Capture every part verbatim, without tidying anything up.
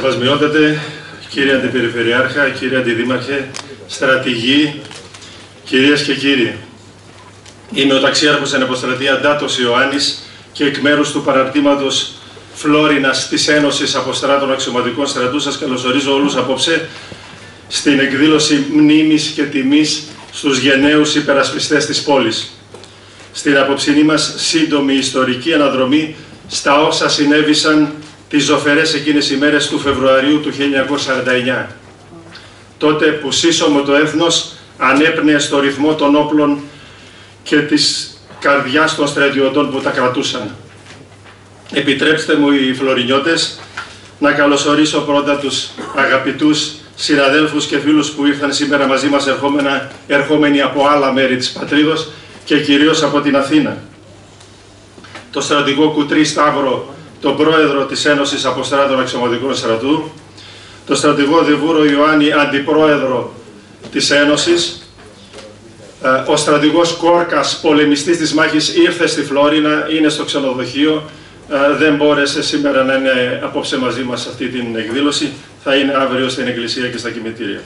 Σεβασμιότατε, κύριε Αντιπεριφερειάρχα, κύριε Αντιδήμαρχε, στρατηγοί, κυρίες και κύριοι. Είμαι ο ταξίαρχος εν αποστρατεία Ντάτος Ιωάννης και εκ μέρους του παραρτήματος Φλόρινας της Ένωσης Αποστράτων Αξιωματικών Στρατού σας καλωσορίζω όλους απόψε στην εκδήλωση μνήμης και τιμής στους γενναίους υπερασπιστές της πόλης. Στην απόψινή μας σύντομη ιστορική αναδρομή στα όσα συνέβησαν τις ζωφερές εκείνες ημέρες του Φεβρουαρίου του χίλια εννιακόσια σαράντα εννιά. Τότε που σύσσωμο το έθνος ανέπνεε στο ρυθμό των όπλων και της καρδιάς των στρατιωτών που τα κρατούσαν. Επιτρέψτε μου οι φλωρινιώτες να καλωσορίσω πρώτα τους αγαπητούς συναδέλφους και φίλους που ήρθαν σήμερα μαζί μας ερχόμενοι από άλλα μέρη της πατρίδος και κυρίως από την Αθήνα. Το στρατηγό Κουτρί Σταύρο, τον πρόεδρο της Ένωσης Αποστράτων Αξιωματικών Στρατού, το στρατηγό Δεβούρο Ιωάννη, αντιπρόεδρο της Ένωσης, ο στρατηγός Κόρκας, πολεμιστής της μάχης, ήρθε στη Φλόρινα, είναι στο ξενοδοχείο, δεν μπόρεσε σήμερα να είναι απόψε μαζί μας σε αυτή την εκδήλωση, θα είναι αύριο στην εκκλησία και στα κημητήρια.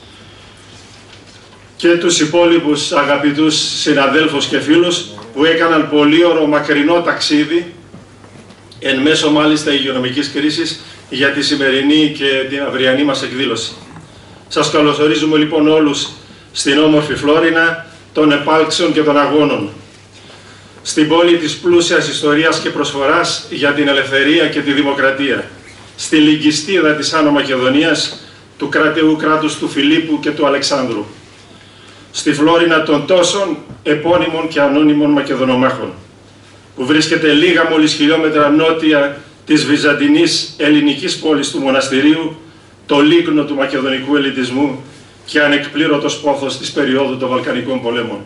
Και τους υπόλοιπους αγαπητούς συναδέλφους και φίλους που έκαναν πολύωρο μακρινό ταξίδι, εν μέσω μάλιστα υγειονομικής κρίσης, για τη σημερινή και την αυριανή μας εκδήλωση. Σας καλωσορίζουμε λοιπόν όλους στην όμορφη Φλόρινα των επάλξεων και των αγώνων. Στην πόλη της πλούσιας ιστορίας και προσφοράς για την ελευθερία και τη δημοκρατία. Στη λυγκιστίδα της Άνω Μακεδονίας, του κρατεού κράτους του Φιλίππου και του Αλεξάνδρου. Στη Φλόρινα των τόσων επώνυμων και ανώνυμων Μακεδονομάχων, που βρίσκεται λίγα μόλις χιλιόμετρα νότια της βυζαντινής ελληνικής πόλης του μοναστηρίου, το λίκνο του μακεδονικού ελληνισμού και ανεκπλήρωτος πόθος της περίοδου των Βαλκανικών πολέμων.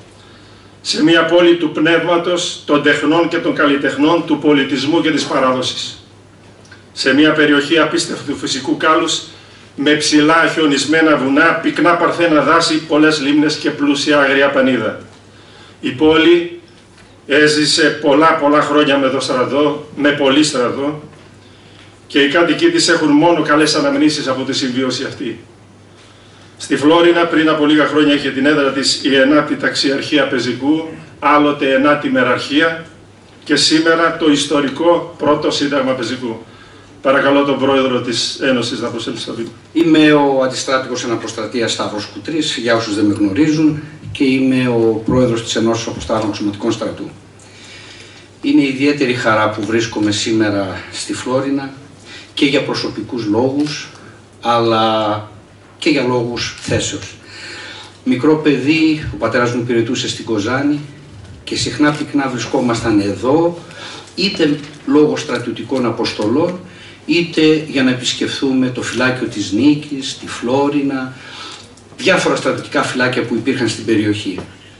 Σε μια πόλη του πνεύματος, των τεχνών και των καλλιτεχνών, του πολιτισμού και της παράδοσης. Σε μια περιοχή απίστευτου φυσικού κάλους, με ψηλά χιονισμένα βουνά, πυκνά παρθένα δάση, πολλές λίμνες και πλούσια αγριά πανίδα. Η πόλη έζησε πολλά πολλά χρόνια με το στρατό, με πολύ στρατό, και οι κάτοικοι της έχουν μόνο καλές αναμνήσεις από τη συμβίωση αυτή. Στη Φλόρινα πριν από λίγα χρόνια είχε την έδρα της η ενάτη ταξιαρχία Πεζικού, άλλοτε ενάτη μεραρχία, και σήμερα το ιστορικό πρώτο σύνταγμα Πεζικού. Παρακαλώ τον πρόεδρο της Ένωσης να προσέλθει στο βήμα. Είμαι ο αντιστράτηγος εν αποστρατεία Σταύρος Κουτρής, για όσους δεν με γνωρίζουν, και είμαι ο πρόεδρος της Ενώσης Αποστράτων Αξιωματικών Στρατού. Είναι ιδιαίτερη χαρά που βρίσκομαι σήμερα στη Φλόρινα και για προσωπικούς λόγους, αλλά και για λόγους θέσεως. Μικρό παιδί, ο πατέρας μου υπηρετούσε στην Κοζάνη και συχνά πυκνά βρισκόμασταν εδώ, είτε λόγω στρατιωτικών αποστολών, είτε για να επισκεφθούμε το φυλάκιο της Νίκης, τη Φλόρινα, διάφορα στρατιωτικά φυλάκια που υπήρχαν στην περιοχή.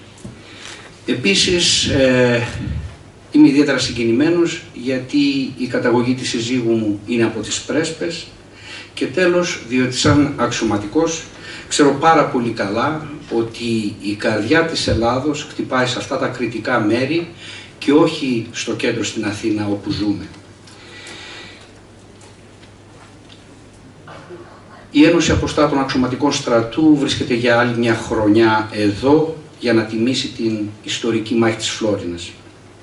Επίσης, ε, είμαι ιδιαίτερα συγκινημένος γιατί η καταγωγή της συζύγου μου είναι από τις Πρέσπες, και τέλος, διότι σαν αξιωματικός ξέρω πάρα πολύ καλά ότι η καρδιά της Ελλάδος χτυπάει σε αυτά τα κριτικά μέρη και όχι στο κέντρο στην Αθήνα όπου ζούμε. Η Ένωση Αποστράτων Αξιωματικών Στρατού βρίσκεται για άλλη μια χρονιά εδώ για να τιμήσει την ιστορική μάχη της Φλόρινας.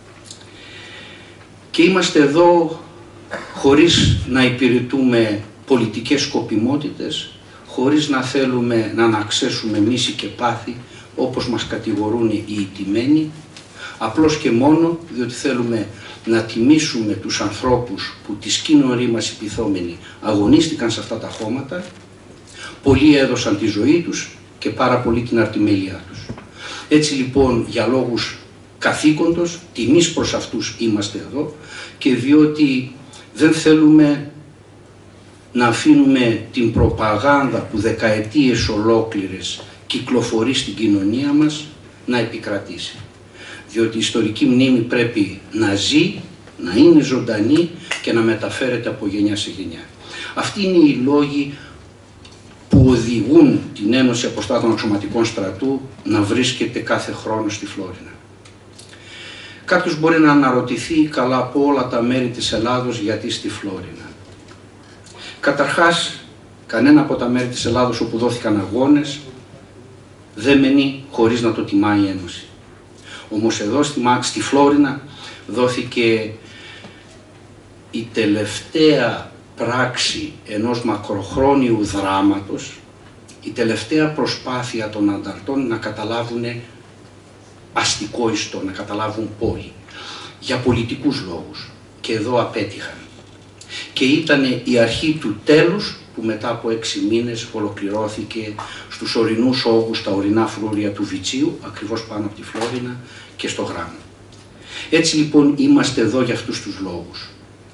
Και είμαστε εδώ χωρίς να υπηρετούμε πολιτικές σκοπιμότητες, χωρίς να θέλουμε να αναξέσουμε μίση και πάθη όπως μας κατηγορούν οι ηττημένοι, απλώς και μόνο διότι θέλουμε να τιμήσουμε τους ανθρώπους που τη σκήνωρή μας υπηθόμενοι αγωνίστηκαν σε αυτά τα χώματα, πολλοί έδωσαν τη ζωή τους και πάρα πολύ την αρτιμέλειά τους. Έτσι λοιπόν, για λόγους καθήκοντος, τιμής προς αυτούς είμαστε εδώ, και διότι δεν θέλουμε να αφήνουμε την προπαγάνδα που δεκαετίες ολόκληρες κυκλοφορεί στην κοινωνία μας να επικρατήσει. Διότι η ιστορική μνήμη πρέπει να ζει, να είναι ζωντανή και να μεταφέρεται από γενιά σε γενιά. Αυτοί είναι οι λόγοι που οδηγούν την Ένωση Αποστράτων Αξιωματικών Στρατού να βρίσκεται κάθε χρόνο στη Φλόρινα. Κάποιος μπορεί να αναρωτηθεί, καλά από όλα τα μέρη της Ελλάδος, γιατί στη Φλόρινα. Καταρχάς, κανένα από τα μέρη της Ελλάδος όπου δόθηκαν αγώνες δεν μένει χωρίς να το τιμάει η Ένωση. Όμως εδώ στη, στη Φλόρινα δόθηκε η τελευταία πράξη ενός μακροχρόνιου δράματος, η τελευταία προσπάθεια των ανταρτών να καταλάβουν αστικό ιστό, να καταλάβουν πόλη, για πολιτικούς λόγους. Και εδώ απέτυχαν. Και ήταν η αρχή του τέλους που μετά από έξι μήνες ολοκληρώθηκε στους ορεινούς όγους, τα ορεινά φρούρια του Βιτσίου, ακριβώς πάνω από τη Φλόρινα και στο Γράμμο. Έτσι λοιπόν είμαστε εδώ για αυτούς τους λόγους.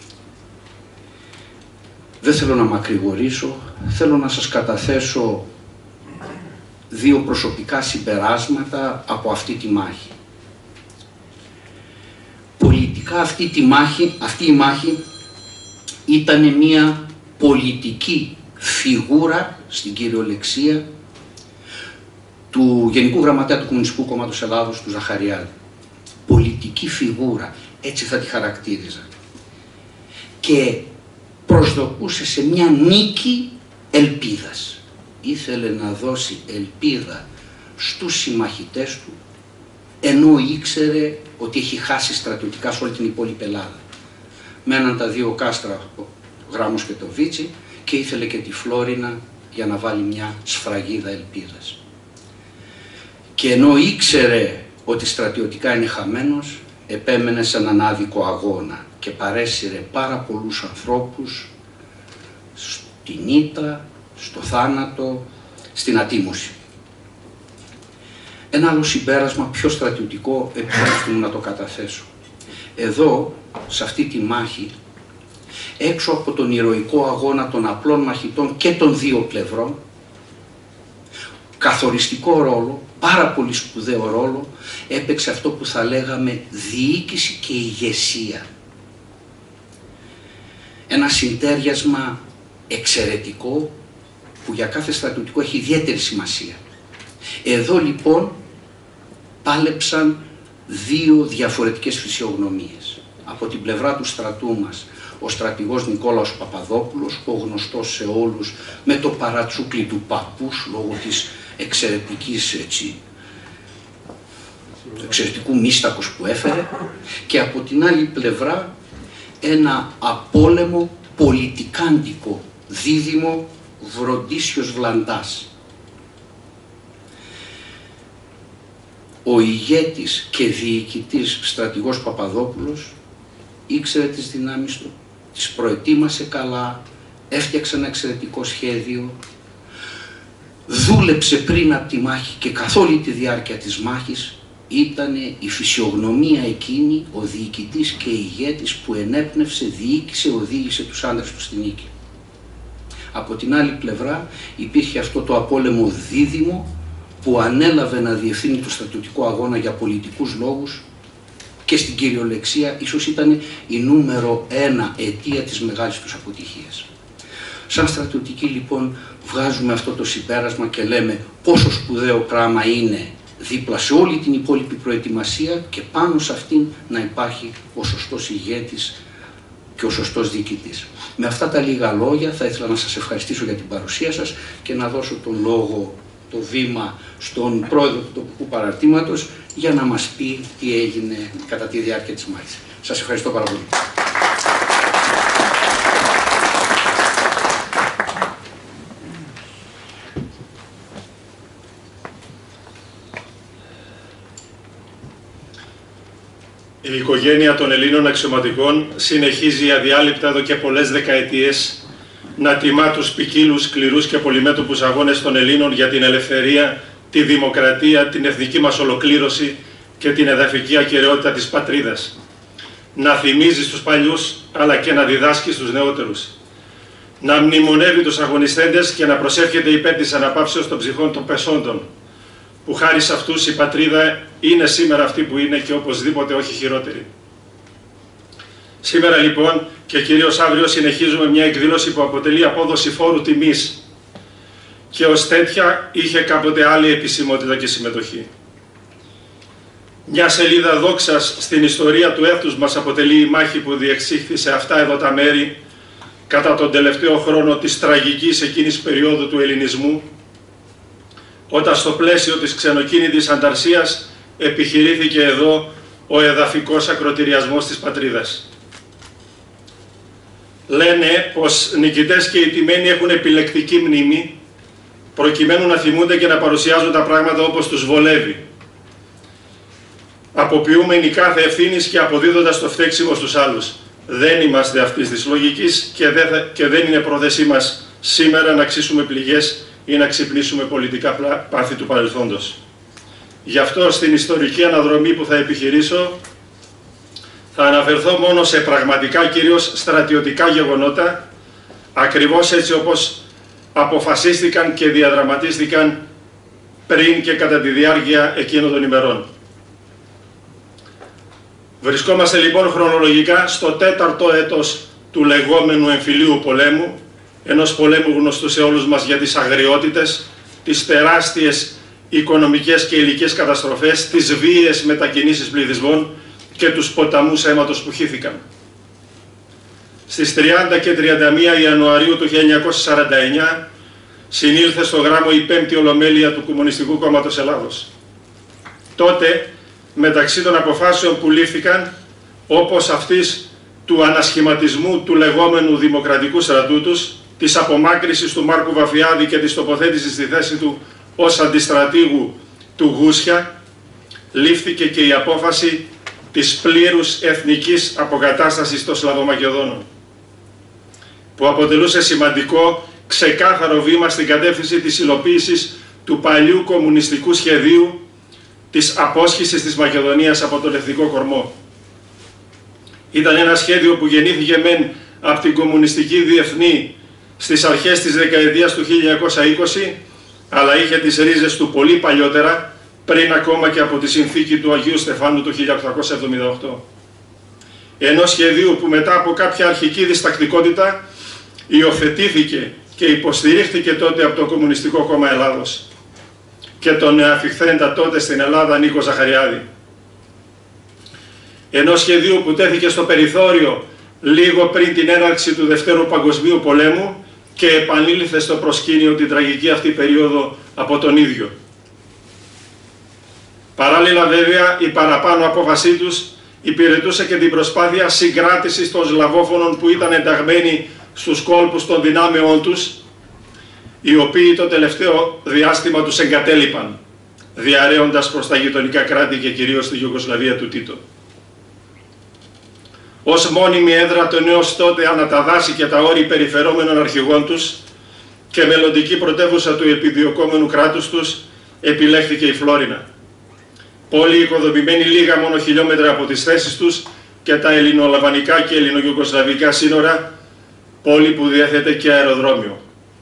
Δεν θέλω να μακρηγορήσω, θέλω να σας καταθέσω δύο προσωπικά συμπεράσματα από αυτή τη μάχη. Πολιτικά αυτή, τη μάχη, αυτή η μάχη ήταν μια πολιτική φιγούρα στην κυριολεξία του Γενικού Γραμματέα του Κομμουνιστικού Κόμματος Ελλάδος, του Ζαχαριάδη. Πολιτική φιγούρα, έτσι θα τη χαρακτήριζα. Και προσδοκούσε σε μια νίκη ελπίδας. Ήθελε να δώσει ελπίδα στους συμμαχητές του, ενώ ήξερε ότι έχει χάσει στρατιωτικά σε όλη την υπόλοιπη Ελλάδα. Μέναν τα δύο κάστρα, ο Γράμμος και το Βίτσι, και ήθελε και τη Φλόρινα για να βάλει μια σφραγίδα ελπίδας. Και ενώ ήξερε ότι στρατιωτικά είναι χαμένος, επέμενε σε έναν άδικο αγώνα και παρέσυρε πάρα πολλούς ανθρώπους στην ήττα, στο θάνατο, στην ατίμωση. Ένα άλλο συμπέρασμα πιο στρατιωτικό επιτρέψτε μου να το καταθέσω. Εδώ, σε αυτή τη μάχη, έξω από τον ηρωικό αγώνα των απλών μαχητών και των δύο πλευρών, καθοριστικό ρόλο, πάρα πολύ σπουδαίο ρόλο, έπαιξε αυτό που θα λέγαμε διοίκηση και ηγεσία. Ένα συντέριασμα εξαιρετικό που για κάθε στρατιωτικό έχει ιδιαίτερη σημασία. Εδώ λοιπόν πάλεψαν δύο διαφορετικές φυσιογνωμίες. Από την πλευρά του στρατού μας, ο στρατηγός Νικόλαος Παπαδόπουλος, ο γνωστός σε όλους με το παρατσούκλι του παππούς, λόγω της εξαιρετικής, έτσι, του εξαιρετικού μίστακος που έφερε, και από την άλλη πλευρά ένα απόλεμο πολιτικάντικο δίδυμο Βροντίσιος Βλαντάς. Ο ηγέτης και διοικητής στρατηγός Παπαδόπουλος ήξερε τις δυνάμεις του, τις προετοίμασε καλά, έφτιαξε ένα εξαιρετικό σχέδιο, δούλεψε πριν από τη μάχη και καθ' όλη τη διάρκεια της μάχης ήταν η φυσιογνωμία εκείνη, ο διοικητής και ηγέτης που ενέπνευσε, διοίκησε, οδήγησε τους άντρες του στη νίκη. Από την άλλη πλευρά υπήρχε αυτό το απόλεμο δίδυμο που ανέλαβε να διευθύνει το στρατιωτικό αγώνα για πολιτικούς λόγους και στην κυριολεξία ίσως ήταν η νούμερο ένα αιτία της μεγάλης τους αποτυχίας. Σαν στρατιωτικοί λοιπόν βγάζουμε αυτό το συμπέρασμα και λέμε πόσο σπουδαίο πράγμα είναι δίπλα σε όλη την υπόλοιπη προετοιμασία και πάνω σε αυτήν να υπάρχει ο σωστός ηγέτης και ο σωστός διοικητής. Με αυτά τα λίγα λόγια θα ήθελα να σας ευχαριστήσω για την παρουσία σας και να δώσω τον λόγο, το βήμα στον πρόεδρο του τοπικού παραρτήματος για να μας πει τι έγινε κατά τη διάρκεια της μάχης. Σας ευχαριστώ πάρα πολύ. Η οικογένεια των Ελλήνων αξιωματικών συνεχίζει αδιάλειπτα εδώ και πολλές δεκαετίες να τιμά τους ποικίλους, σκληρούς και πολυμέτωπους αγώνες των Ελλήνων για την ελευθερία, τη δημοκρατία, την εθνική μας ολοκλήρωση και την εδαφική ακεραιότητα της πατρίδας. Να θυμίζει στους παλιούς, αλλά και να διδάσκει στους νεότερους. Να μνημονεύει τους αγωνιστέντες και να προσεύχεται υπέρ της αναπαύσεως των ψυχών των πεσόντων, που χάρη σε αυτούς η πατρίδα είναι σήμερα αυτή που είναι και οπωσδήποτε όχι χειρότερη. Σήμερα λοιπόν και κυρίως αύριο συνεχίζουμε μια εκδήλωση που αποτελεί απόδοση φόρου τιμής και ως τέτοια είχε κάποτε άλλη επισημότητα και συμμετοχή. Μια σελίδα δόξας στην ιστορία του έθνους μας αποτελεί η μάχη που διεξήχθη σε αυτά εδώ τα μέρη κατά τον τελευταίο χρόνο της τραγικής εκείνης περίοδου του ελληνισμού, όταν στο πλαίσιο της ξενοκίνητης ανταρσίας επιχειρήθηκε εδώ ο εδαφικός ακροτηριασμός της πατρίδας. Λένε πως νικητές και οι τιμένοι έχουν επιλεκτική μνήμη, προκειμένου να θυμούνται και να παρουσιάζουν τα πράγματα όπως τους βολεύει, αποποιούμενοι κάθε ευθύνης και αποδίδοντας το φταίξιμο στους άλλους. Δεν είμαστε αυτής της λογικής και δεν, θα, και δεν είναι πρόθεσή μας σήμερα να ξύσουμε πληγές ή να ξυπνήσουμε πολιτικά πάθη του παρελθόντος. Γι' αυτό στην ιστορική αναδρομή που θα επιχειρήσω θα αναφερθώ μόνο σε πραγματικά, κυρίως στρατιωτικά γεγονότα, ακριβώς έτσι όπως αποφασίστηκαν και διαδραματίστηκαν πριν και κατά τη διάρκεια εκείνων των ημερών. Βρισκόμαστε λοιπόν χρονολογικά στο τέταρτο έτος του λεγόμενου εμφυλίου πολέμου, ενός πολέμου γνωστού σε όλους μας για τις αγριότητες, τις τεράστιες οικονομικές και υλικές καταστροφές, τις βίαιες μετακινήσεις πληθυσμών και τους ποταμούς αίματος που χύθηκαν. Στις τριάντα και τριάντα μία Ιανουαρίου του χίλια εννιακόσια σαράντα εννιά συνήλθε στο γράμμο η πέμπτη Ολομέλεια του Κομμουνιστικού Κόμματος Ελλάδος. Τότε, μεταξύ των αποφάσεων που λήφθηκαν, όπως αυτής του ανασχηματισμού του λεγόμενου Δημοκρατικού Στρατούτους, της απομάκρυσης του Μάρκου Βαφιάδη και της τοποθέτησης στη θέση του ως αντιστρατήγου του Γούσια, λήφθηκε και η απόφαση της πλήρους εθνικής αποκατάστασης των Σλαβομακεδόνων, που αποτελούσε σημαντικό, ξεκάθαρο βήμα στην κατεύθυνση της υλοποίησης του παλιού κομμουνιστικού σχεδίου της απόσχησης της Μακεδονίας από τον εθνικό κορμό. Ήταν ένα σχέδιο που γεννήθηκε μεν από την κομμουνιστική διεθνή στις αρχές της δεκαετίας του χίλια εννιακόσια είκοσι, αλλά είχε τις ρίζες του πολύ παλιότερα, πριν ακόμα και από τη συνθήκη του Αγίου Στεφάνου του χίλια οκτακόσια εβδομήντα οκτώ. Ενός σχεδίου που μετά από κάποια αρχική διστακτικότητα υιοθετήθηκε και υποστηρίχθηκε τότε από το Κομμουνιστικό Κόμμα Ελλάδος και τον αφιχθέντα τότε στην Ελλάδα Νίκο Ζαχαριάδη. Ενός σχεδίου που τέθηκε στο περιθώριο λίγο πριν την έναρξη του Δευτέρου Παγκοσμίου Πολέμου και επανήλθε στο προσκήνιο την τραγική αυτή περίοδο από τον ίδιο. Παράλληλα βέβαια η παραπάνω απόφασή τους υπηρετούσε και την προσπάθεια συγκράτησης των Σλαβόφωνων που ήταν ενταγμένοι στους κόλπους των δυνάμεών τους, οι οποίοι το τελευταίο διάστημα τους εγκατέλειπαν, διαρρέοντας προς τα γειτονικά κράτη και κυρίως στη Ιουγκοσλαβία του Τίτο. Ως μόνιμη έδρα των έως τότε αναταδάσει και τα όρη περιφερόμενων αρχηγών τους και μελλοντική πρωτεύουσα του επιδιωκόμενου κράτους τους επιλέχθηκε η Φλόρινα. Πόλη οικοδομημένη λίγα μόνο χιλιόμετρα από τις θέσεις τους και τα ελληνολαβανικά και ελληνογιουγκοσλαβικά σύνορα, πόλη που διέθετε και αεροδρόμιο.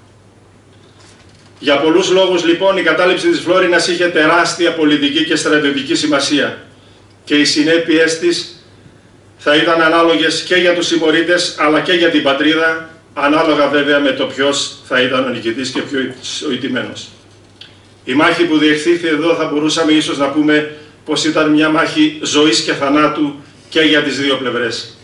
Για πολλούς λόγους λοιπόν η κατάληψη της Φλόρινας είχε τεράστια πολιτική και στρατιωτική σημασία και οι συνέπειες της θα ήταν ανάλογες και για τους συμμορίτες αλλά και για την πατρίδα, ανάλογα βέβαια με το ποιος θα ήταν ο νικητής και ποιος ο ηττημένος. Η μάχη που διεξήχθη εδώ θα μπορούσαμε ίσως να πούμε πως ήταν μια μάχη ζωής και θανάτου και για τις δύο πλευρές.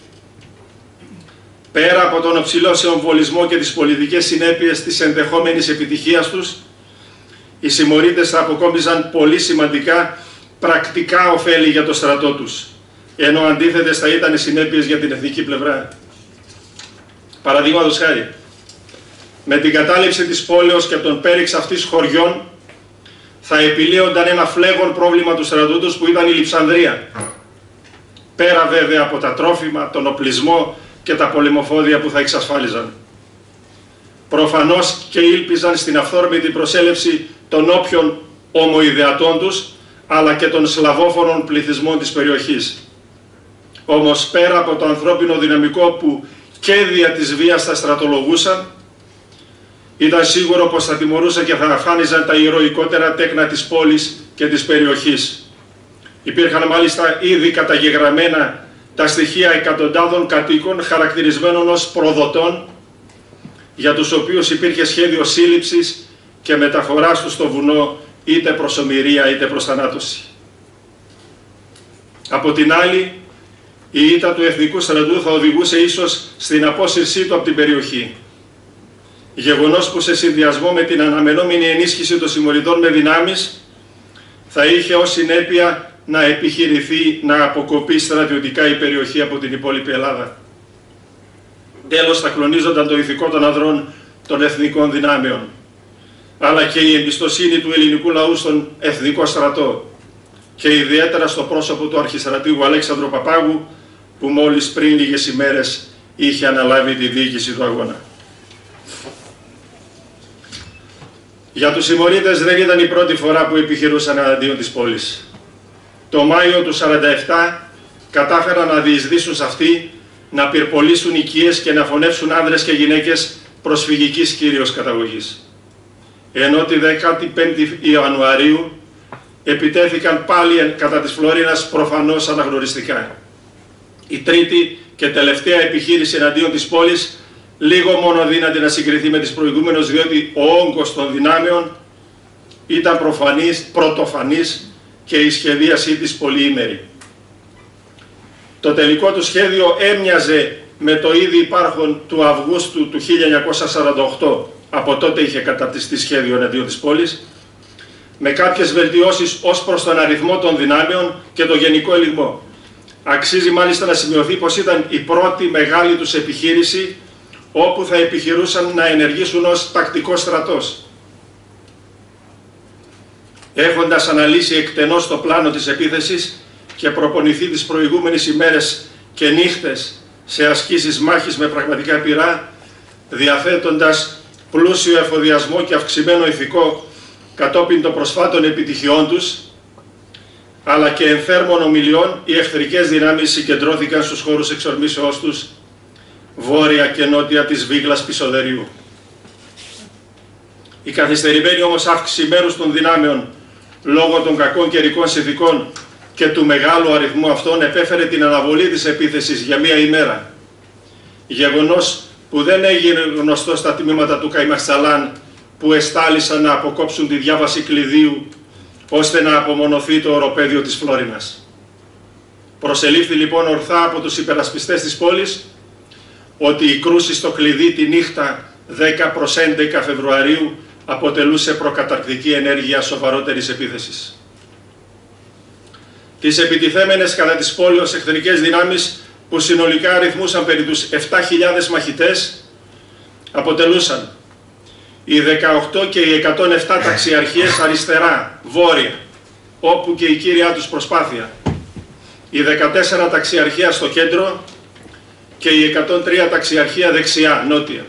Πέρα από τον οψηλό συμβολισμό και τις πολιτικές συνέπειες της ενδεχόμενης επιτυχίας τους, οι συμμορίτες θα αποκόμιζαν πολύ σημαντικά πρακτικά ωφέλη για το στρατό τους, ενώ αντίθετες θα ήταν οι συνέπειες για την εθνική πλευρά. Παραδείγματος χάρη, με την κατάληψη της πόλεως και των πέριξ αυτής χωριών θα επιλύονταν ένα φλέγον πρόβλημα του στρατού τους που ήταν η λειψανδρία. Πέρα βέβαια από τα τρόφιμα, τον οπλισμό και τα πολεμοφόδια που θα εξασφάλιζαν. Προφανώς και ήλπιζαν στην αυθόρμητη προσέλευση των όποιων ομοειδεατών τους, αλλά και των σλαβόφωνων πληθυσμών της περιοχής. Όμως πέρα από το ανθρώπινο δυναμικό που και δια της βίας θα στρατολογούσαν, ήταν σίγουρο πως θα τιμωρούσαν και θα αφάνιζαν τα ηρωικότερα τέκνα της πόλης και της περιοχής. Υπήρχαν μάλιστα ήδη καταγεγραμμένα τα στοιχεία εκατοντάδων κατοίκων χαρακτηρισμένων ως προδοτών, για τους οποίους υπήρχε σχέδιο σύλληψης και μεταφοράς τους στο βουνό είτε προς ομηρία είτε προς θανάτωση. Από την άλλη, η ήττα του Εθνικού Στρατού θα οδηγούσε ίσως στην απόσυρσή του από την περιοχή. Γεγονός που σε συνδυασμό με την αναμενόμενη ενίσχυση των συμμοριτών με δυνάμεις θα είχε ως συνέπεια να επιχειρηθεί να αποκοπεί στρατιωτικά η περιοχή από την υπόλοιπη Ελλάδα. Τέλος, θα κλονίζονταν το ηθικό των ανδρών των εθνικών δυνάμεων, αλλά και η εμπιστοσύνη του ελληνικού λαού στον εθνικό στρατό και ιδιαίτερα στο πρόσωπο του αρχιστρατήγου Αλέξανδρου Παπάγου, που μόλις πριν λίγες ημέρες είχε αναλάβει τη διοίκηση του αγώνα. Για τους συμμορίτες δεν ήταν η πρώτη φορά που επιχειρούσαν εναντίον της πόλης. Το Μάιο του χίλια εννιακόσια σαράντα επτά κατάφεραν να διεισδύσουν σε αυτή, να πυρπολίσουν οικίες και να φωνεύσουν άνδρες και γυναίκες προσφυγικής κυρίως καταγωγής. Ενώ τη δέκατη πέμπτη Ιανουαρίου επιτέθηκαν πάλι κατά της Φλόρινας προφανώς αναγνωριστικά. Η τρίτη και τελευταία επιχείρηση εναντίον της πόλης λίγο μόνο δύναται να συγκριθεί με τις προηγούμενες, διότι ο όγκος των δυνάμεων ήταν προφανής, πρωτοφανής και η σχεδίασή της πολυήμερη. Το τελικό του σχέδιο έμοιαζε με το ήδη υπάρχον του Αυγούστου του χίλια εννιακόσια σαράντα οκτώ, από τότε είχε καταρτιστεί σχέδιο εναντίον της πόλης, με κάποιες βελτιώσεις ως προς τον αριθμό των δυνάμεων και το γενικό ελιγμό. Αξίζει μάλιστα να σημειωθεί πως ήταν η πρώτη μεγάλη τους επιχείρηση όπου θα επιχειρούσαν να ενεργήσουν ως τακτικός στρατός. Έχοντας αναλύσει εκτενώς το πλάνο της επίθεσης και προπονηθεί τις προηγούμενες ημέρες και νύχτες σε ασκήσεις μάχης με πραγματικά πυρά, διαθέτοντας πλούσιο εφοδιασμό και αυξημένο ηθικό κατόπιν των προσφάτων επιτυχιών τους, αλλά και ενθέρμων ομιλιών, οι εχθρικές δυνάμεις συγκεντρώθηκαν στους χώρους εξορμήσεώς τους, βόρεια και νότια της Βίγλας Πισοδεριού. Η καθυστερημένη όμως αύξηση μέρους των δυνάμεων λόγω των κακών καιρικών συνθηκών και του μεγάλου αριθμού αυτών επέφερε την αναβολή της επίθεσης για μία ημέρα. Γεγονός που δεν έγινε γνωστό στα τμήματα του Καϊμαξαλάν, που εστάλησαν να αποκόψουν τη διάβαση κλειδίου ώστε να απομονωθεί το οροπέδιο της Φλόρινας. Προσελήφθη λοιπόν ορθά από τους υπερασπιστές της πόλης ότι η κρούση στο κλειδί τη νύχτα δέκα προς έντεκα Φεβρουαρίου αποτελούσε προκαταρκτική ενέργεια σοβαρότερης επίθεσης. Τις επιτιθέμενες κατά της πόλης εχθρικές δυνάμεις, που συνολικά αριθμούσαν περί τους επτά χιλιάδες μαχητές, αποτελούσαν οι δεκαοκτώ και οι εκατόν επτά ταξιαρχίες αριστερά, βόρεια, όπου και η κύρια τους προσπάθεια, η δεκατέσσερα ταξιαρχία στο κέντρο και η εκατόν τρία ταξιαρχία δεξιά, νότια.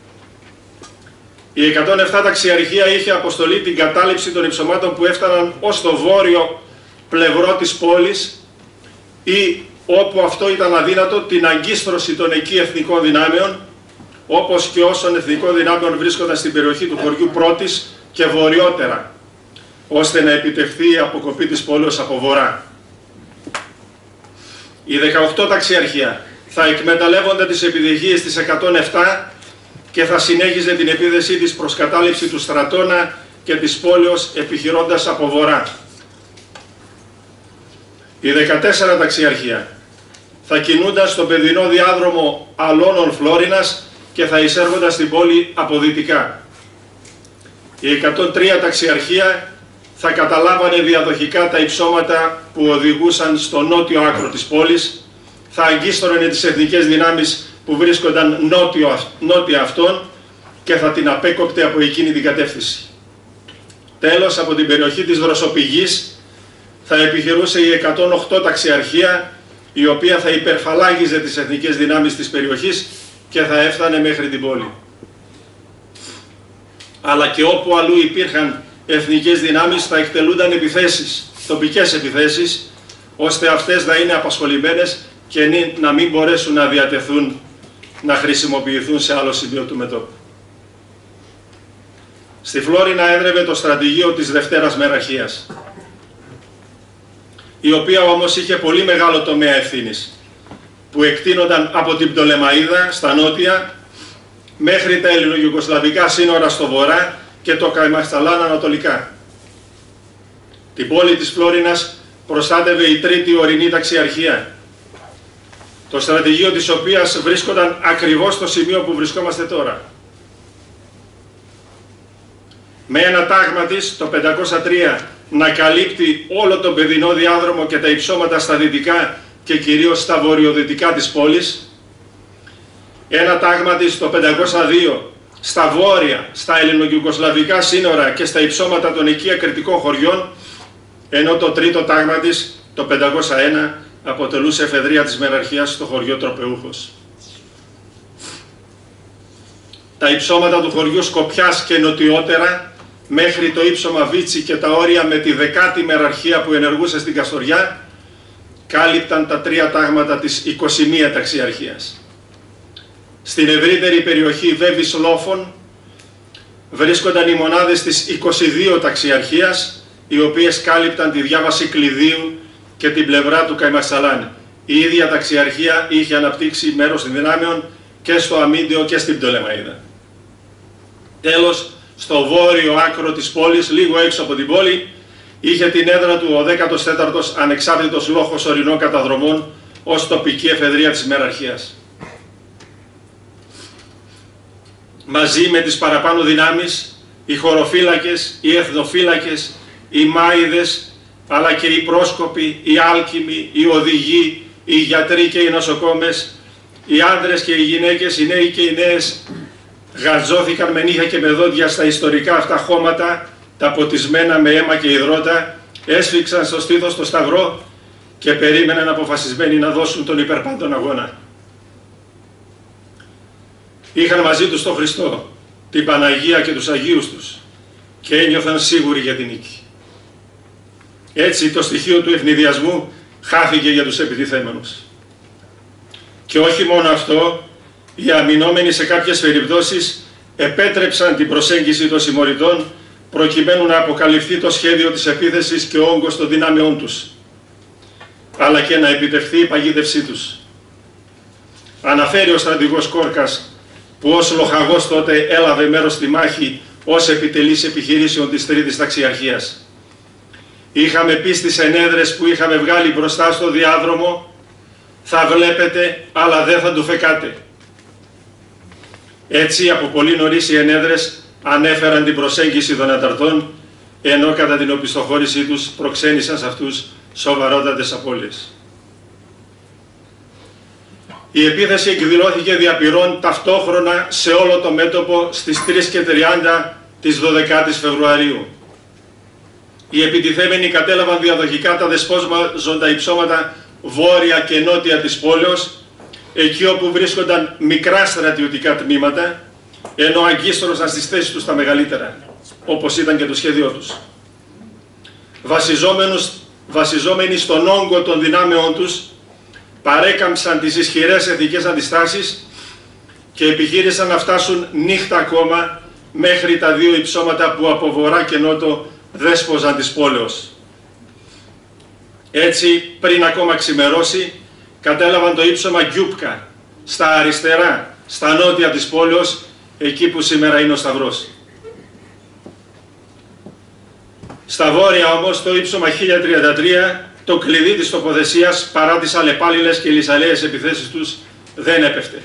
Η εκατόν επτά ταξιαρχία είχε αποστολή την κατάληψη των υψωμάτων που έφταναν ως το βόρειο πλευρό της πόλης ή, όπου αυτό ήταν αδύνατο, την αγκίστρωση των εκεί εθνικών δυνάμεων, όπως και όσων εθνικών δυνάμεων βρίσκονταν στην περιοχή του χωριού Πρώτης και βορειότερα, ώστε να επιτευχθεί η αποκοπή της πόλης από βορρά. Η δεκαοκτώ ταξιαρχία θα εκμεταλλεύονται τις επιτυχίες της εκατόν επτά και θα συνέχιζε την επίθεσή της προς κατάληψη του Στρατώνα και της πόλεως επιχειρώντας από βορρά. Η δεκατέσσερα ταξιαρχία θα κινούνταν στον παιδινό διάδρομο Αλώνων Φλόρινας και θα εισέρχονταν στην πόλη από δυτικά. Η εκατόν τρία ταξιαρχία θα καταλάβανε διαδοχικά τα υψώματα που οδηγούσαν στο νότιο άκρο της πόλης, θα αγγίστρωνε τις εθνικές δυνάμεις που βρίσκονταν νότιο, νότια αυτών και θα την απέκοπτε από εκείνη την κατεύθυνση. Τέλος, από την περιοχή της Δροσοπηγής θα επιχειρούσε η εκατόν οκτώ ταξιαρχία, η οποία θα υπερφαλάγιζε τις εθνικές δυνάμεις της περιοχής και θα έφτανε μέχρι την πόλη. Αλλά και όπου αλλού υπήρχαν εθνικές δυνάμεις θα εκτελούνταν επιθέσεις, τοπικές επιθέσεις, ώστε αυτές να είναι απασχολημένες και να μην μπορέσουν να διατεθούν, να χρησιμοποιηθούν σε άλλο σημείο του μετώπου. Στη Φλόρινα έδρευε το στρατηγείο της Δευτέρας Μεραρχίας, η οποία όμως είχε πολύ μεγάλο τομέα ευθύνης, που εκτείνονταν από την Πτολεμαΐδα στα νότια μέχρι τα ελληνογιουγκοσλαβικά σύνορα στο βορρά και το Καϊμαξαλάν ανατολικά. Την πόλη της Φλόρινας προστάτευε η τρίτη ορεινή ταξιαρχία, το στρατηγείο της οποίας βρίσκονταν ακριβώς στο σημείο που βρισκόμαστε τώρα. Με ένα τάγμα της, το πεντακόσια τρία, να καλύπτει όλο τον παιδινό διάδρομο και τα υψώματα στα δυτικά και κυρίως στα βορειοδυτικά της πόλης. Ένα τάγμα της, το πεντακόσια δύο, στα βόρεια, στα ελληνογιουγκοσλαβικά σύνορα και στα υψώματα των εκεί ακριτικών χωριών, ενώ το τρίτο τάγμα της, το πεντακόσια ένα, αποτελούσε εφεδρεία της μεραρχίας στο χωριό Τροπεούχος. Τα υψώματα του χωριού Σκοπιάς και νοτιότερα, μέχρι το ύψωμα Βίτσι και τα όρια με τη δεκάτη μεραρχία που ενεργούσε στην Καστοριά, κάλυπταν τα τρία τάγματα της είκοσι μία ταξιαρχίας. Στην ευρύτερη περιοχή Βέβης Λόφων βρίσκονταν οι μονάδες της είκοσι δύο ταξιαρχίας, οι οποίες κάλυπταν τη διάβαση Κλειδίου και την πλευρά του Καϊμαξαλάνη. Η ίδια ταξιαρχία είχε αναπτύξει μέρος των δυνάμεων και στο Αμίντιο και στην Πτολεμαΐδα. Τέλος, στο βόρειο άκρο της πόλης, λίγο έξω από την πόλη, είχε την έδρα του ο δέκατος τέταρτος ανεξάρτητος λόχος ορεινών καταδρομών ως τοπική εφεδρεία της μεραρχίας. Μαζί με τις παραπάνω δυνάμεις, οι χωροφύλακες, οι εθνοφύλακες, οι μάηδες, αλλά και οι πρόσκοποι, οι άλκημοι, οι οδηγοί, οι γιατροί και οι νοσοκόμες, οι άντρες και οι γυναίκες, οι νέοι και οι νέες, γατζώθηκαν με νύχια και με δόντια στα ιστορικά αυτά χώματα, τα ποτισμένα με αίμα και υδρότα, έσφιξαν στο στήθος το σταυρό και περίμεναν αποφασισμένοι να δώσουν τον υπερπάντων αγώνα. Είχαν μαζί τους τον Χριστό, την Παναγία και τους Αγίους τους και ένιωθαν σίγουροι για την νίκη. Έτσι το στοιχείο του ευνηδιασμού χάθηκε για τους επιτιθέμενους. Και όχι μόνο αυτό, οι αμυνόμενοι σε κάποιες περιπτώσεις επέτρεψαν την προσέγγιση των συμμοριτών προκειμένου να αποκαλυφθεί το σχέδιο της επίθεσης και ο όγκος των δυνάμεών τους, αλλά και να επιτευχθεί η παγίδευσή τους. Αναφέρει ο στρατηγός Κόρκας, που ως λοχαγός τότε έλαβε μέρος στη μάχη ως επιτελής επιχειρήσεων της Τρίτης Ταξιαρχίας. Είχαμε πει στις ενέδρες που είχαμε βγάλει μπροστά στο διάδρομο, θα βλέπετε, αλλά δεν θα του φεκάτε. Έτσι, από πολύ νωρίς οι ενέδρες ανέφεραν την προσέγγιση των ανταρτών, ενώ κατά την οπισθοχώρησή τους προξένησαν σε αυτούς σοβαρότατες απώλειες. Η επίθεση εκδηλώθηκε διαπυρών ταυτόχρονα σε όλο το μέτωπο στις τρεις και τριάντα της δωδεκάτης Φεβρουαρίου. Οι επιτιθέμενοι κατέλαβαν διαδοχικά τα δεσπόζοντα υψώματα βόρεια και νότια της πόλεως, εκεί όπου βρίσκονταν μικρά στρατιωτικά τμήματα, ενώ αγκίστρωσαν στις θέσεις τους τα μεγαλύτερα, όπως ήταν και το σχέδιό τους. Βασιζόμενοι στον όγκο των δυνάμεών τους, παρέκαμψαν τις ισχυρές εθνικές αντιστάσεις και επιχείρησαν να φτάσουν νύχτα ακόμα μέχρι τα δύο υψώματα που από βορρά και νότο δέσποζαν της πόλεως. Έτσι, πριν ακόμα ξημερώσει, κατέλαβαν το ύψωμα Γκιούπκα, στα αριστερά, στα νότια της πόλεως, εκεί που σήμερα είναι ο Σταυρός. Στα βόρεια όμως, το ύψωμα χίλια τριάντα τρία, το κλειδί της τοποθεσίας, παρά τις αλλεπάλληλες και λυσαλέες επιθέσεις τους, δεν έπεφτε.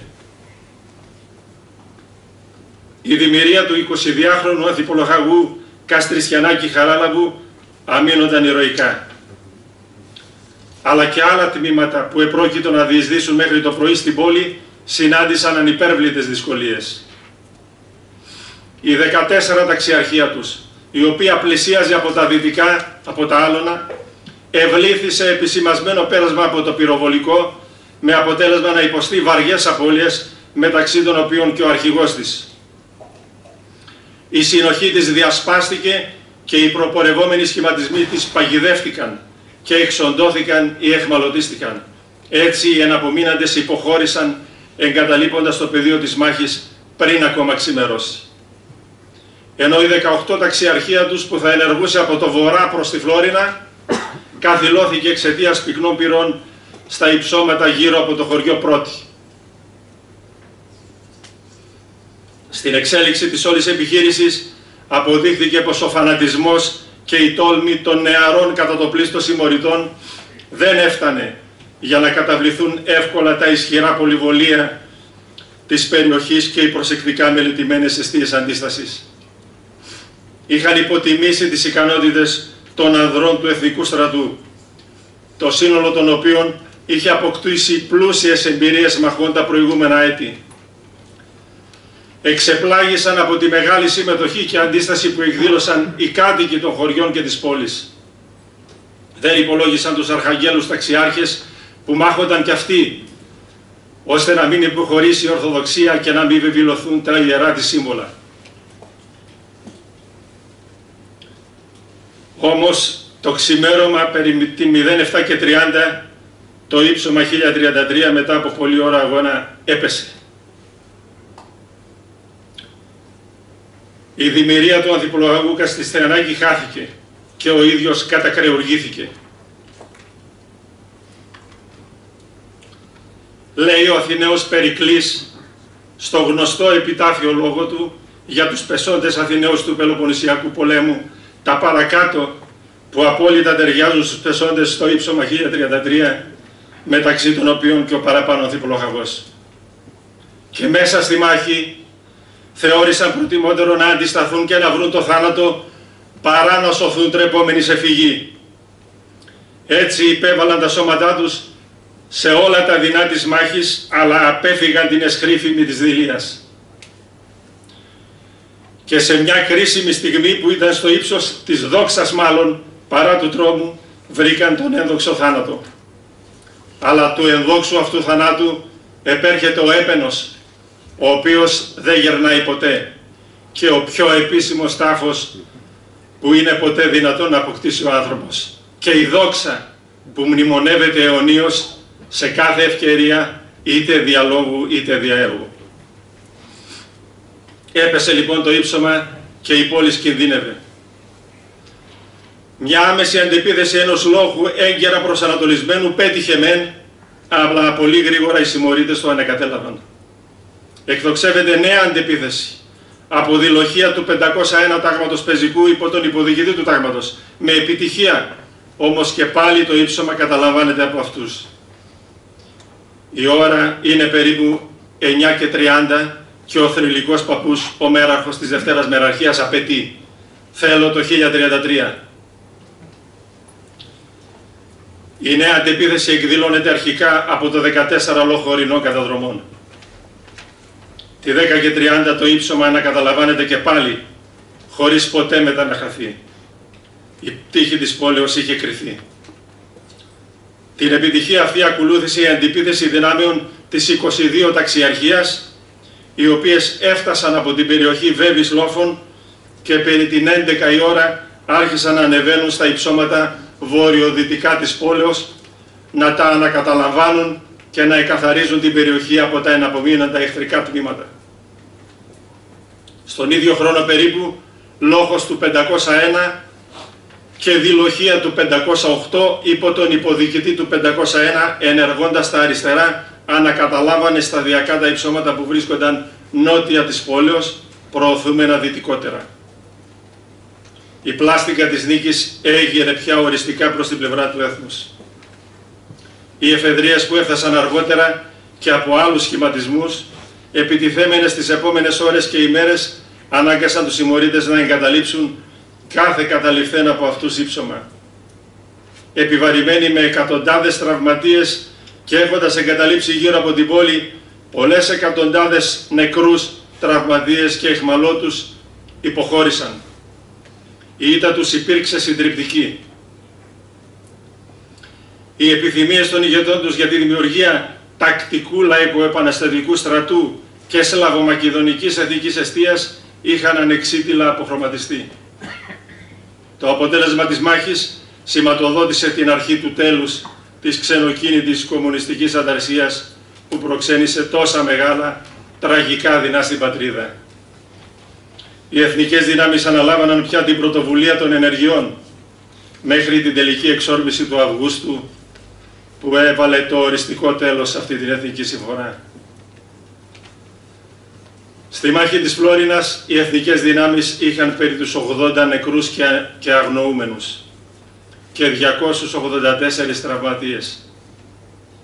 Η δημιουργία του εικοσιδυάχρονου ανθιπολοχαγού Καστρισιανάκη Χαράλαμπου αμήνονταν ηρωικά. Αλλά και άλλα τμήματα που επρόκειτο να διεισδύσουν μέχρι το πρωί στην πόλη συνάντησαν ανυπέρβλητες δυσκολίες. Η δεκατέσσερα ταξιαρχία τους, η οποία πλησίαζε από τα δυτικά, από τα άλωνα, ευλήθησε επισημασμένο πέρασμα από το πυροβολικό, με αποτέλεσμα να υποστεί βαριές απώλειες, μεταξύ των οποίων και ο αρχηγός της. Η συνοχή της διασπάστηκε και οι προπορευόμενοι σχηματισμοί της παγιδεύτηκαν και εξοντώθηκαν ή εχμαλωτίστηκαν. Έτσι οι εναπομείναντες υποχώρησαν, εγκαταλείποντας το πεδίο της μάχης πριν ακόμα ξημερώσει. Ενώ η δεκαοκτώ ταξιαρχία τους, που θα ενεργούσε από το βορρά προς τη Φλόρινα, καθυλώθηκε εξαιτίας πυκνών πυρών στα υψώματα γύρω από το χωριό Πρώτη. Στην εξέλιξη της όλης επιχείρησης αποδείχθηκε πως ο φανατισμός και η τόλμη των νεαρών κατά το πλήστο συμμοριτών δεν έφτανε για να καταβληθούν εύκολα τα ισχυρά πολυβολία της περιοχής και οι προσεκτικά μελετημένες αιστείες αντίστασης. Είχαν υποτιμήσει τις ικανότητες των ανδρών του εθνικού στρατού, το σύνολο των οποίων είχε αποκτήσει πλούσιες εμπειρίες μαχών τα προηγούμενα έτη. Εξεπλάγησαν από τη μεγάλη συμμετοχή και αντίσταση που εκδήλωσαν οι κάτοικοι των χωριών και της πόλης. Δεν υπολόγισαν τους αρχαγγέλους ταξιάρχες που μάχονταν κι αυτοί, ώστε να μην υποχωρήσει η Ορθοδοξία και να μην βεβηλωθούν τα ιερά της σύμβολα. Όμως το ξημέρωμα περί τη μηδέν επτά και τριάντα το ύψωμα χίλια τριάντα τρία μετά από πολλή ώρα αγώνα έπεσε. Η δημιουργία του Ανθιπολογαγού Καστιστριανάκη χάθηκε και ο ίδιος κατακρεουργήθηκε. Λέει ο Αθηναίος Περικλής στο γνωστό επιτάφιο λόγο του για τους πεσόντες Αθηναίους του Πελοποννησιακού πολέμου, τα παρακάτω που απόλυτα ταιριάζουν στους πεσόντες στο ύψωμα χίλια τριάντα τρία, μεταξύ των οποίων και ο παραπάνω Ανθιπολογαγός. Και μέσα στη μάχη θεώρησαν προτιμότερο να αντισταθούν και να βρουν το θάνατο παρά να σωθούν τρεπόμενοι σε φυγή. Έτσι υπέβαλαν τα σώματά τους σε όλα τα δεινά της μάχης, αλλά απέφυγαν την αισχρή φήμη της δειλίας. Και σε μια κρίσιμη στιγμή που ήταν στο ύψος της δόξας μάλλον, παρά του τρόμου, βρήκαν τον ένδοξο θάνατο. Αλλά του ενδόξου αυτού θανάτου επέρχεται ο έπαινος, ο οποίος δεν γερνάει ποτέ, και ο πιο επίσημος τάφος που είναι ποτέ δυνατόν να αποκτήσει ο άνθρωπος, και η δόξα που μνημονεύεται αιωνίως σε κάθε ευκαιρία, είτε διαλόγου είτε διαέργου. Έπεσε λοιπόν το ύψωμα και η πόλη κινδύνευε. Μια άμεση αντεπίθεση ενός λόγου έγκαιρα προσανατολισμένου πέτυχε μεν, αλλά πολύ γρήγορα οι συμμορίτες το ανακατέλαβαν. Εκδοξεύεται νέα αντεπίθεση από διλοχεία του πεντακόσια ένα τάγματος πεζικού υπό τον υποδιοικητή του τάγματος, με επιτυχία, όμως και πάλι το ύψωμα καταλαμβάνεται από αυτούς. Η ώρα είναι περίπου εννιά και τριάντα και ο θρυλικός παππούς, ο μέραρχος της Δευτέρας Μεραρχίας, απαιτεί: θέλω το χίλια τριάντα τρία. Η νέα αντεπίθεση εκδηλώνεται αρχικά από το δεκατέσσερα λόγο ορεινό καταδρομών. Τη δέκα και τριάντα το ύψωμα ανακαταλαμβάνεται και πάλι, χωρίς ποτέ μετά να χαθεί. Η τύχη της πόλεως είχε κρυθεί. Την επιτυχία αυτή ακολούθησε η αντιπίθεση δυνάμεων της είκοσι δύο ταξιαρχίας, οι οποίες έφτασαν από την περιοχή Βέβης Λόφων και περί την έντεκα η ώρα άρχισαν να ανεβαίνουν στα υψώματα βορειοδυτικά της πόλεως, να τα ανακαταλαμβάνουν και να εκαθαρίζουν την περιοχή από τα εναπομείναντα εχθρικά τμήματα. Στον ίδιο χρόνο περίπου, λόγος του πεντακόσια ένα και διλοχεία του πεντακόσια οκτώ υπό τον υποδιοικητή του πεντακόσια ένα, ενεργώντας στα αριστερά, ανακαταλάμβανε σταδιακά τα υψώματα που βρίσκονταν νότια της πόλεως, προωθούμενα δυτικότερα. Η πλάστικα της νίκης έγειρε πια οριστικά προς την πλευρά του έθνους. Οι εφεδρείες που έφτασαν αργότερα και από άλλους σχηματισμούς, επιτιθέμενες τις επόμενες ώρες και ημέρες, ανάγκασαν τους συμμορίτες να εγκαταλείψουν κάθε καταληφθέν από αυτούς ύψωμα. Επιβαρημένοι με εκατοντάδες τραυματίες και έχοντας εγκαταλείψει γύρω από την πόλη πολλές εκατοντάδες νεκρούς, τραυματίες και αιχμαλώτους, υποχώρησαν. Η ήττα τους υπήρξε συντριπτική. Οι επιθυμίες των ηγετών τους για τη δημιουργία τακτικού λαϊκοεπαναστατικού στρατού και σλαβομακεδονικής εθνικής εστίας είχαν ανεξίτηλα αποχρωματιστεί. Το αποτέλεσμα της μάχης σηματοδότησε την αρχή του τέλους της ξενοκίνητης κομμουνιστικής ανταρσίας που προξένησε τόσα μεγάλα τραγικά δεινά στην πατρίδα. Οι εθνικές δυνάμεις αναλάβαναν πια την πρωτοβουλία των ενεργειών μέχρι την τελική εξόρμηση του Αυγούστου, που έβαλε το οριστικό τέλος σε αυτή την εθνική συμφωνία. Στη μάχη της Φλόρινας οι εθνικές δυνάμεις είχαν περί τους ογδόντα νεκρούς και αγνοούμενους και διακόσιους ογδόντα τέσσερις τραυματίες.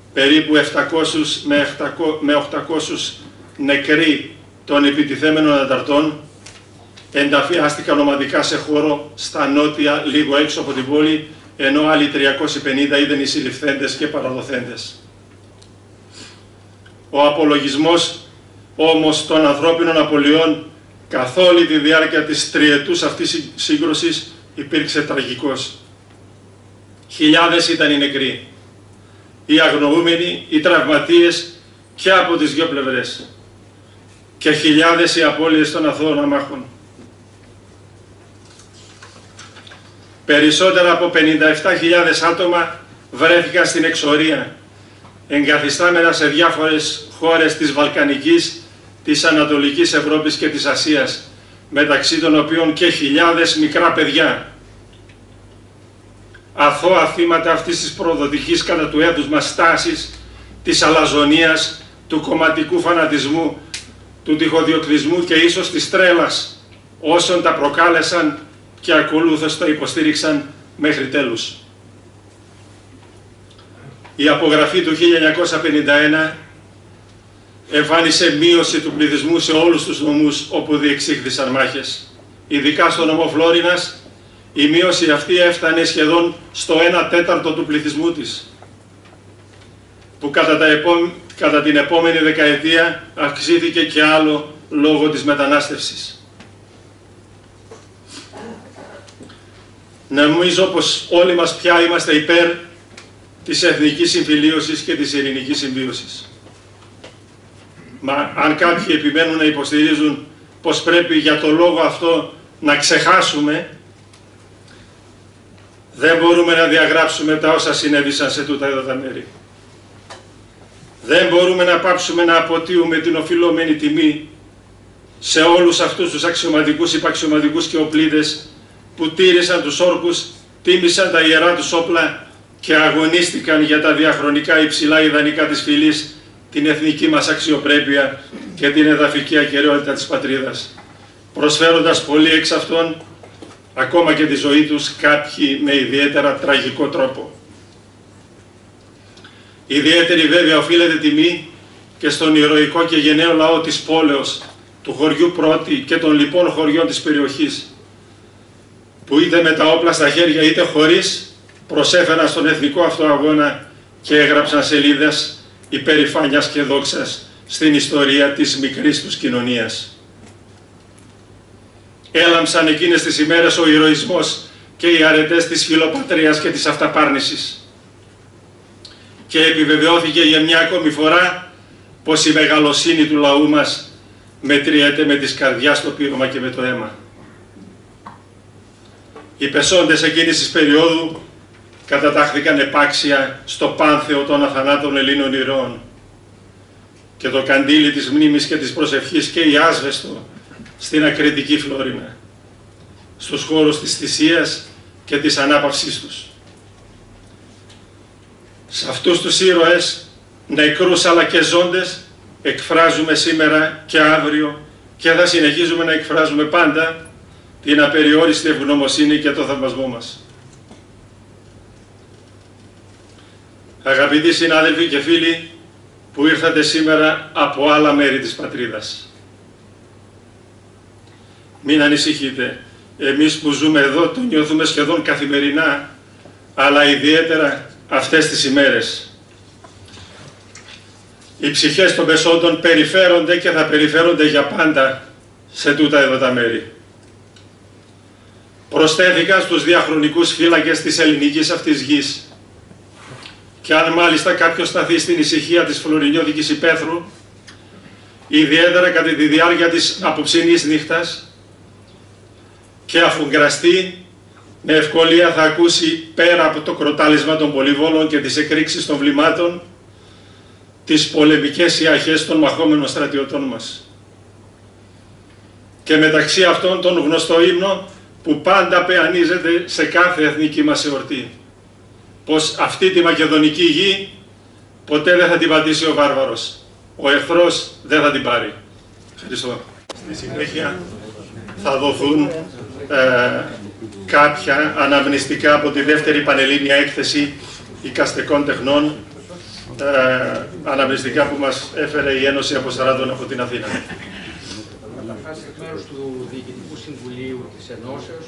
περίπου επτακόσιους με οχτακόσιους νεκροί των επιτιθέμενων ανταρτών, ενταφιάστηκαν ομαδικά σε χώρο στα νότια, λίγο έξω από την πόλη, ενώ άλλοι τριακόσιοι πενήντα είδαν οι συλληφθέντες και παραδοθέντες. Ο απολογισμός όμως των ανθρώπινων απολειών καθ' όλη τη διάρκεια της τριετούς αυτής σύγκρουσης υπήρξε τραγικός. Χιλιάδες ήταν οι νεκροί, οι αγνοούμενοι, οι τραυματίες και από τις δυο πλευρές, και χιλιάδες οι απώλειες των αθώων αμάχων. Περισσότερα από πενήντα επτά χιλιάδες άτομα βρέθηκαν στην εξορία, εγκαθιστάμενα σε διάφορες χώρες της Βαλκανικής, της Ανατολικής Ευρώπης και της Ασίας, μεταξύ των οποίων και χιλιάδες μικρά παιδιά. Αθώα θύματα αυτής της προδοτικής κατά του έθους μας στάσης, της αλαζονίας, του κομματικού φανατισμού, του τυχοδιοκτισμού και ίσως της τρέλας όσων τα προκάλεσαν και ακολούθως τα υποστήριξαν μέχρι τέλους. Η απογραφή του χίλια εννιακόσια πενήντα ένα εμφάνισε μείωση του πληθυσμού σε όλους τους νομούς όπου διεξήχθησαν μάχες. Ειδικά στο νομό Φλόρινας, η μείωση αυτή έφτανε σχεδόν στο ένα τέταρτο του πληθυσμού της, που κατά, τα επό... κατά την επόμενη δεκαετία αυξήθηκε και άλλο λόγω της μετανάστευσης. Νομίζω πως όλοι μας πια είμαστε υπέρ της εθνικής συμφιλίωσης και της ειρηνικής συμβίωσης. Μα αν κάποιοι επιμένουν να υποστηρίζουν πως πρέπει για το λόγο αυτό να ξεχάσουμε, δεν μπορούμε να διαγράψουμε τα όσα συνέβησαν σε τούτα εδώ τα μέρη. Δεν μπορούμε να πάψουμε να αποτείουμε την οφειλόμενη τιμή σε όλους αυτούς τους αξιωματικούς, υπαξιωματικούς και οπλίδες που τήρησαν τους όρκους, τίμησαν τα ιερά τους όπλα και αγωνίστηκαν για τα διαχρονικά υψηλά ιδανικά της φυλής, την εθνική μας αξιοπρέπεια και την εδαφική ακεραιότητα της πατρίδας, προσφέροντας πολύ εξ αυτών, ακόμα και τη ζωή τους, κάποιοι με ιδιαίτερα τραγικό τρόπο. Ιδιαίτερη βέβαια οφείλεται τιμή και στον ηρωικό και γενναίο λαό της πόλεως, του χωριού Πρώτη και των λοιπών χωριών της περιοχής, που είτε με τα όπλα στα χέρια είτε χωρίς προσέφεραν στον εθνικό αυτό αγώνα και έγραψαν σελίδες υπερηφάνειας και δόξας στην ιστορία της μικρής τους κοινωνίας. Έλαμψαν εκείνες τις ημέρες ο ηρωισμός και οι αρετές της φιλοπατρίας και της αυταπάρνησης. Και επιβεβαιώθηκε για μια ακόμη φορά πως η μεγαλοσύνη του λαού μας μετριέται με της καρδιάς το πείρωμα και με το αίμα. Οι πεσόντες εκείνης της περίοδου κατατάχθηκαν επάξια στο πάνθεο των αθανάτων Ελλήνων ηρώων και το καντήλι της μνήμης και της προσευχής και η άσβεστο στην ακριτική Φλόρινα, στους χώρους της θυσίας και της ανάπαυσής τους. Σε αυτούς τους ήρωες, νεκρούς αλλά και ζώντες, εκφράζουμε σήμερα και αύριο και θα συνεχίζουμε να εκφράζουμε πάντα την απεριόριστη ευγνωμοσύνη και το θαυμασμό μας. Αγαπητοί συνάδελφοι και φίλοι που ήρθατε σήμερα από άλλα μέρη της πατρίδας, μην ανησυχείτε. Εμείς που ζούμε εδώ το νιώθουμε σχεδόν καθημερινά, αλλά ιδιαίτερα αυτές τις ημέρες. Οι ψυχές των πεσόντων περιφέρονται και θα περιφέρονται για πάντα σε τούτα εδώ τα μέρη. Προσθέθηκαν στους διαχρονικούς φύλακες της ελληνικής αυτής γης. Και αν μάλιστα κάποιος σταθεί στην ησυχία της φλωρινιώτικης υπαίθρου, ιδιαίτερα κατά τη διάρκεια της απόψινής νύχτας, και αφού γκραστεί, με ευκολία θα ακούσει πέρα από το κροτάλισμα των πολυβόλων και τις εκρήξεις των βλημάτων, τις πολεμικές ιαχές των μαχόμενων στρατιωτών μας. Και μεταξύ αυτών τον γνωστό ύμνο που πάντα πεανίζεται σε κάθε εθνική μας εορτή, πως αυτή τη μακεδονική γη ποτέ δεν θα την πατήσει ο βάρβαρος. Ο εχθρός δεν θα την πάρει. Ευχαριστώ. Στη συνέχεια θα δοθούν ε, κάποια αναμνηστικά από τη δεύτερη πανελλήνια έκθεση οικαστικών τεχνών ε, αναμνηστικά που μας έφερε η Ένωση Αποσταράτων από την Αθήνα. Καταρχάς, εκ μέρους του Διοικητικού Συμβουλίου της Ενώσεως,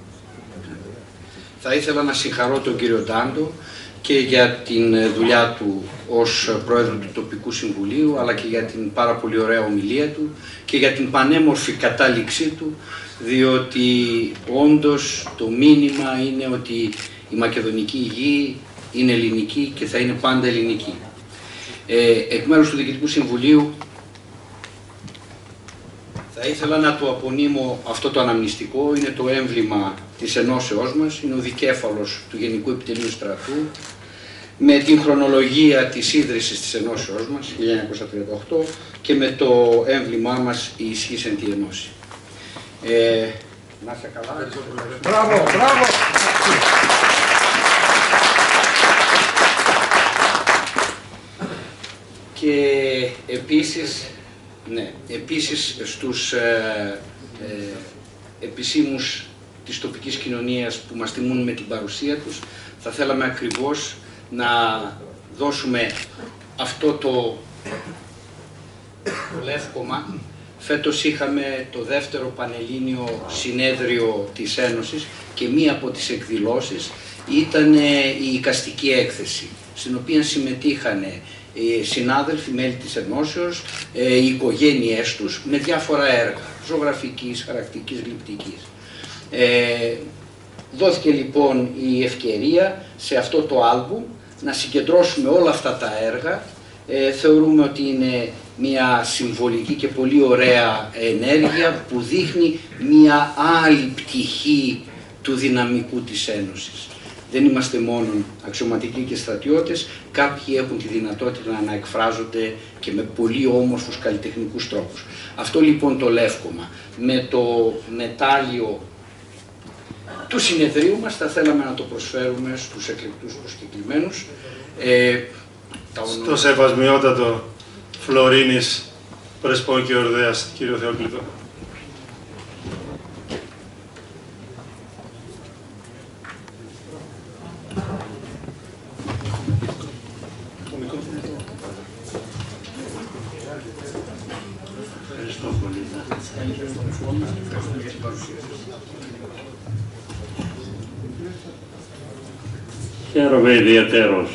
θα ήθελα να συγχαρώ τον κύριο Ντάντο και για την δουλειά του ως πρόεδρο του Τοπικού Συμβουλίου, αλλά και για την πάρα πολύ ωραία ομιλία του και για την πανέμορφη κατάληξή του, διότι όντως το μήνυμα είναι ότι η μακεδονική γη είναι ελληνική και θα είναι πάντα ελληνική. Ε, εκ μέρους του Διοικητικού Συμβουλίου θα ήθελα να του απονείμω αυτό το αναμνηστικό, είναι το έμβλημα της ενώσεώς μας, είναι ο δικέφαλος του Γενικού Επιτελείου Στρατού, με την χρονολογία της ίδρυσης της ενώσεώς μας, χίλια εννιακόσια τριάντα οκτώ, και με το έμβλημά μας η ισχύς εν τη ενώση. Ε, να είστε καλά. Μπράβο, μπράβο. Και επίσης, ναι, επίσης στους ε, ε, επισήμους της τοπικής κοινωνίας που μας τιμούν με την παρουσία τους, θα θέλαμε ακριβώς να δώσουμε αυτό το, το λεύκομα. Φέτος είχαμε το δεύτερο πανελλήνιο συνέδριο της Ένωσης και μία από τις εκδηλώσεις ήταν η εικαστική έκθεση, στην οποία συμμετείχαν συνάδελφοι, μέλη της Ενώσεως, οι οικογένειές τους, με διάφορα έργα, ζωγραφικής, χαρακτικής, γλυπτικής. Ε, δόθηκε λοιπόν η ευκαιρία σε αυτό το άλμπουμ να συγκεντρώσουμε όλα αυτά τα έργα. Ε, θεωρούμε ότι είναι μια συμβολική και πολύ ωραία ενέργεια που δείχνει μια άλλη πτυχή του δυναμικού της Ένωσης. Δεν είμαστε μόνο αξιωματικοί και στρατιώτες, κάποιοι έχουν τη δυνατότητα να εκφράζονται και με πολύ όμορφους καλλιτεχνικούς τρόπους. Αυτό λοιπόν το λεύκομα με το μετάλλιο του συνεδρίου μας θα θέλαμε να το προσφέρουμε στους εκλεκτούς προσκεκλημένους. Ε, Στο σεβασμιότατο Φλωρίνης, Πρεσπών και Ορδέας, κύριο Θεόκλητο. Χαίρομαι ιδιαίτερος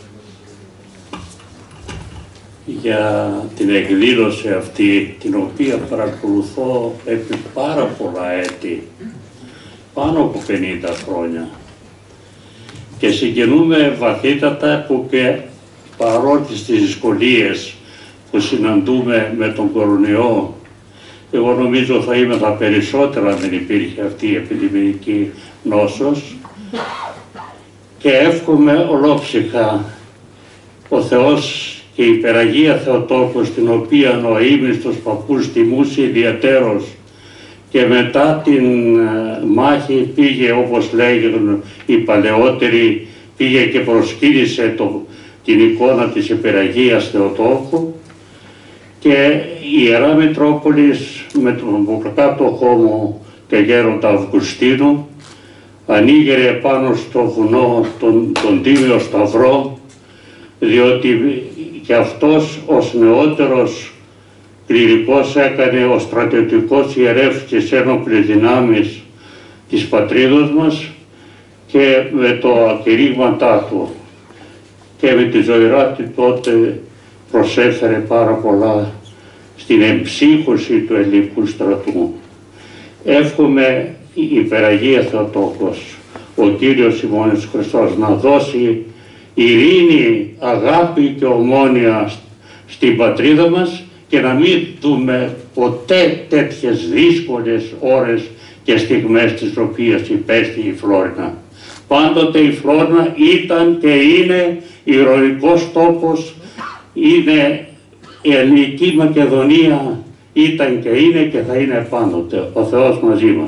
για την εκδήλωση αυτή, την οποία παρακολουθώ επί πάρα πολλά έτη, πάνω από πενήντα χρόνια. Και συγκινούμε βαθύτατα που και παρότι στις δυσκολίες που συναντούμε με τον κορονοϊό, εγώ νομίζω θα είμαι τα περισσότερα αν δεν υπήρχε αυτή η επιδημιακή νόσος, και εύχομαι ολόψυχα ο Θεός και η Υπεραγία Θεοτόκος, την οποία ο ήμιστος παππούς τιμούσε ιδιαίτερος και μετά την μάχη πήγε, όπως λέγουν οι παλαιότεροι, πήγε και προσκύνησε το, την εικόνα της Υπεραγίας Θεοτόκου, και η Ιερά Μητρόπολης με τον κάτω χώμο και γέροντα Αυγουστίνου ανοίγερε πάνω στο βουνό τον, τον Τίμιο Σταυρό, διότι και αυτός ως νεότερος κληρικός έκανε ο στρατιωτικός ιερεύς της ένοπλης δυνάμεις της πατρίδος μας, και με το κηρύγματά του και με τη ζωηρά του τότε προσέφερε πάρα πολλά στην εμψύχωση του ελληνικού στρατού. Εύχομαι η Υπεραγία Θεοτόκος, ο Κύριος ημώνης Χριστός, να δώσει ειρήνη, αγάπη και ομόνοια στην πατρίδα μας και να μην δούμε ποτέ τέτοιες δύσκολες ώρες και στιγμές τις οποίες υπέστη η Φλόρινα. Πάντοτε η Φλόρινα ήταν και είναι ηρωικός τόπος, είναι η ελληνική Μακεδονία, ήταν και είναι και θα είναι πάντοτε. Ο Θεός μαζί μας.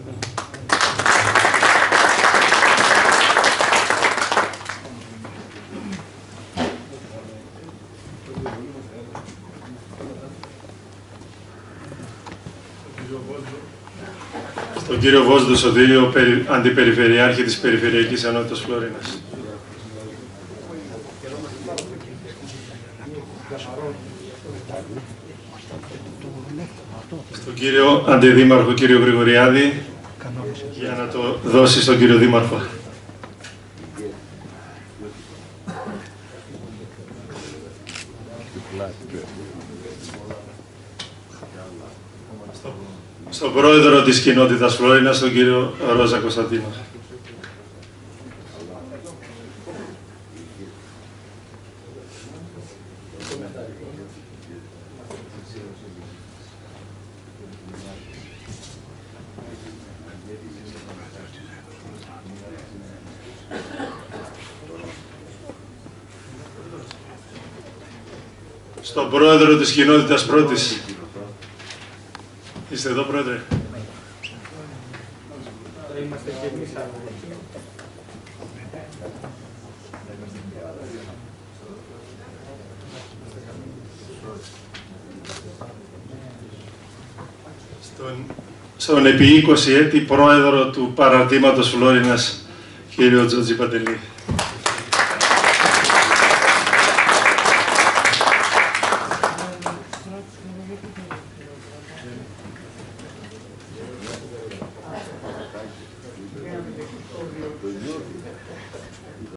Τον κύριο Βόσδο Σωτήριο, Αντιπεριφερειάρχη της Περιφερειακής Ενότητας Φλωρίνας. Στον κύριο Αντιδήμαρχο, κύριο Γρηγοριάδη, για να το δώσει στον κύριο Δήμαρχο. Στον πρόεδρο της κοινότητας Φλόρινας, τον κύριο Ρόζα Κωνσταντίνο. Στον πρόεδρο της κοινότητας Πρώτης. Είστε εδώ, πρόεδρε. Στον, στον επί είκοσι έτη πρόεδρο του παραρτήματος Φλόρινας, κύριο Τζότζι Παντελή.